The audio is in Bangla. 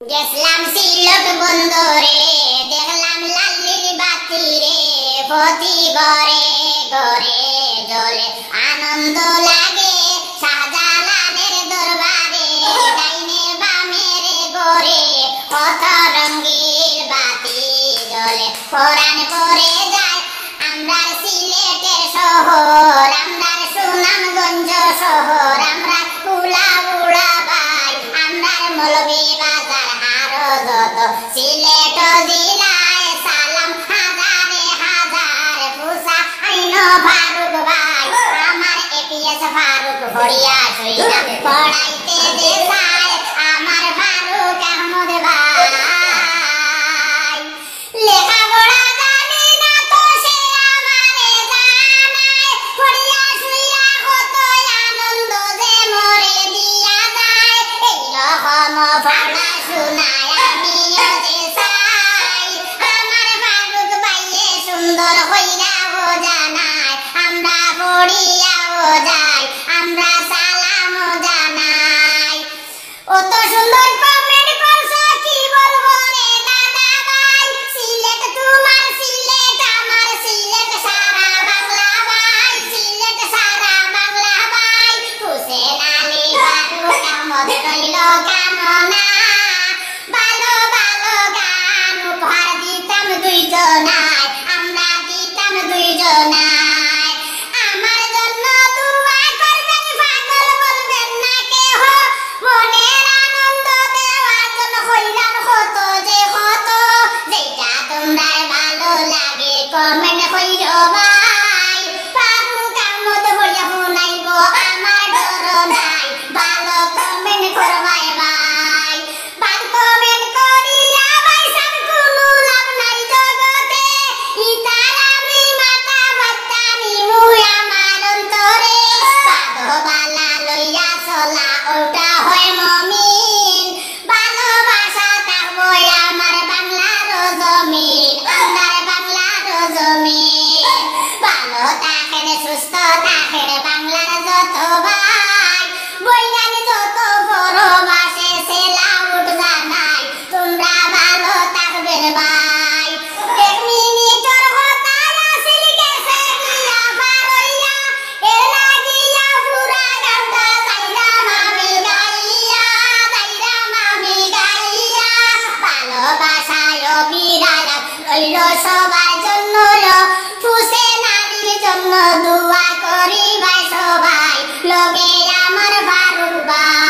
গেছলাম সিলট বন্দরে, দেখলাম লাল্লির বাতি রে, প্রতি ঘরে ঘরে জ্বলে, আনন্দ লাগে শাহজালালের দরবারে, ডাইনে বামের ঘরে কত রঙের বাতি জ্বলে, কোরআন পড়ে যায় আমরার সিলেটের শহর, আমরার সুনামগঞ্জ শহর, আমরা কুলাউড়া ভাই, আমরার মৌলভী বাজার আরো যত সিলেট জেলায় সালাম হাজারে হাজার, ফুসা আইন ফারুক ভাই, আমার এপিএস ফারুক হরিয়া সইরা পড়াইতে যে চায়, আমার ফারুক আহমদ ভাই। লেখাপড়া জানে না তো সে আমারে জানায়, হরিয়া সইরা কত আনন্দ যে মরে দিয়া যায়, এইরকম পড়াশোনায় আমিও যে চাই, আমার ফারুক ভাইয়ে সুন্দর হইরাও জানায়, আমরা পড়িয়াও যাই, আমরা সালামও জানাই। অত সুন্দর কমেন্ট করছো কি বলবো রে দাদা ভাই, সিলেট তোমার সিলেট আমার সিলেট সারা বাংলা ভাই, সিলেট সারা বাংলা ভাই, হুসেন আলী ফারুক আহমদ রইল কামনা, ভালো ভালো গান উপহার দিতাম দুইজনায়, আমরা দিতাম দুইজনায়, আমার জন্য দোয়া করবেন, পাগল বলবেন না কেহ, মনের আনন্দ দেওয়ার জন্য হইলাম কত যে কত, যেটা তোমরা ভালো লাগে কমেন্ট কইরো ভাই, ফারুক আহমদ হইয়া শুনাইব আমার ডর নাই, ভালো কমেন্ট করবাই ভাই, বাদ কমেন্ট করিয়া ভাই সার কোনো লাভ নাই জগতে, ইতার আমি মাথা বাত্তানি মুই আমার অন্তরে, বালা লইয়া চলা ওটা হয় মমিন, ভালোবাসা থাকবো আমার বাংলার জমিন, আমার বাংলার জমিন, ভালো থাকেন সুস্থ থাকেন বাংলার যত ভাই, বৈজ্ঞানিক যত পরবাসে সেলা উঠ জানাই, তোমরা ভালো থাকবেন ভাই। এক মিনিটের কথা আসিল গেছে গিয়া পারইয়া, এর লাগিয়া পুরা গানটা যাইরাম আমি গাইয়া, যাইরাম আমি গাইয়া, ভালোবাসায় অবিরাম রইল সবার জন্য, হুসেন আলীর জন্য দোয়া করি ভাই সবাই, লগে আমার ফারুক ভাই।